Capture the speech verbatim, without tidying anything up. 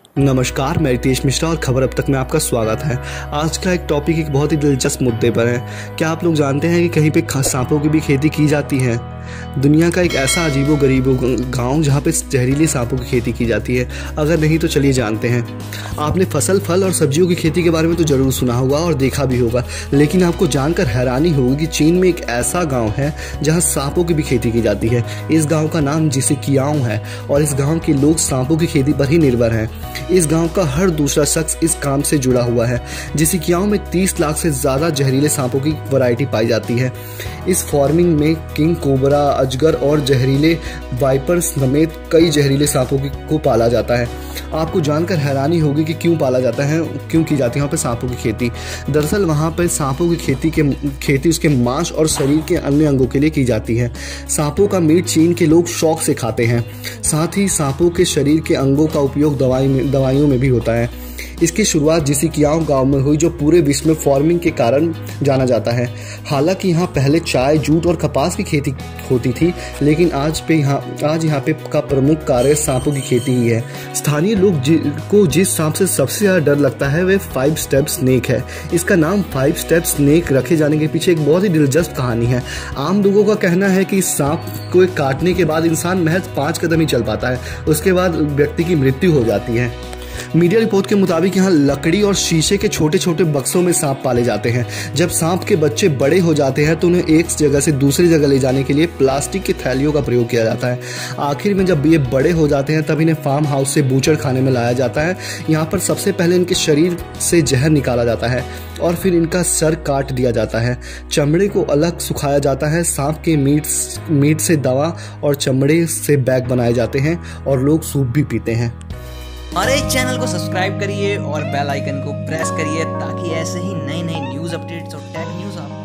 नमस्कार, मैं रितेश मिश्रा और खबर अब तक में आपका स्वागत है। आज का एक टॉपिक एक बहुत ही दिलचस्प मुद्दे पर है। क्या आप लोग जानते हैं कि कहीं पे सांपों की भी खेती की जाती है? दुनिया का एक ऐसा अजीबो गरीबो गांव जहां पे जहरीले सांपों की खेती की जाती है। अगर नहीं तो चलिए जानते हैं। आपने फसल, फल और सब्जियों की खेती के बारे में तो ज़रूर सुना होगा और देखा भी होगा, लेकिन आपको जानकर हैरानी होगी कि चीन में एक ऐसा गाँव है जहाँ सांपों की भी खेती की जाती है। इस गाँव का नाम जिसिकियाओ है और इस गाँव के लोग सांपों की खेती पर ही निर्भर हैं। इस गांव का हर दूसरा शख्स इस काम से जुड़ा हुआ है। जिसिकियाओ में तीस लाख से ज़्यादा जहरीले सांपों की वैरायटी पाई जाती है। इस फार्मिंग में किंग कोबरा, अजगर और जहरीले वाइपर्स समेत कई जहरीले सांपों को पाला जाता है। आपको जानकर हैरानी होगी कि क्यों पाला जाता है, क्यों की जाती है वहाँ पर सांपों की खेती। दरअसल वहाँ पर सांपों की खेती के खेती उसके मांस और शरीर के अन्य अंगों के लिए की जाती है। सांपों का मीट चीन के लोग शौक से खाते हैं। साथ ही सांपों के शरीर के अंगों का उपयोग दवाई में दवाइयों में भी होता है। इसकी शुरुआत जिसिकियाओ गांव में हुई, जो पूरे विश्व में फार्मिंग के कारण जाना जाता है। हालांकि यहाँ पहले चाय, जूट और कपास की खेती होती थी, लेकिन आज पे यहाँ आज यहाँ पे का प्रमुख कार्य सांपों की खेती ही है। स्थानीय लोग जि, को जिस सांप से सबसे ज़्यादा डर लगता है वे फाइव स्टेप स्नेक है। इसका नाम फाइव स्टेप स्नेक रखे जाने के पीछे एक बहुत ही दिलचस्प कहानी है। आम लोगों का कहना है कि इस सांप को काटने के बाद इंसान महज पाँच कदम ही चल पाता है, उसके बाद व्यक्ति की मृत्यु हो जाती है। मीडिया रिपोर्ट के मुताबिक यहाँ लकड़ी और शीशे के छोटे छोटे बक्सों में सांप पाले जाते हैं। जब सांप के बच्चे बड़े हो जाते हैं तो उन्हें एक जगह से दूसरी जगह ले जाने के लिए प्लास्टिक की थैलियों का प्रयोग किया जाता है। आखिर में जब ये बड़े हो जाते हैं तब इन्हें फार्म हाउस से बूचड़ खाने में लाया जाता है। यहाँ पर सबसे पहले इनके शरीर से जहर निकाला जाता है और फिर इनका सर काट दिया जाता है। चमड़े को अलग सुखाया जाता है। सांप के मीट मीट से दवा और चमड़े से बैग बनाए जाते हैं और लोग सूप भी पीते हैं। हमारे चैनल को सब्सक्राइब करिए और बेल आइकन को प्रेस करिए ताकि ऐसे ही नई नई न्यूज़ अपडेट्स और टेक न्यूज़ आप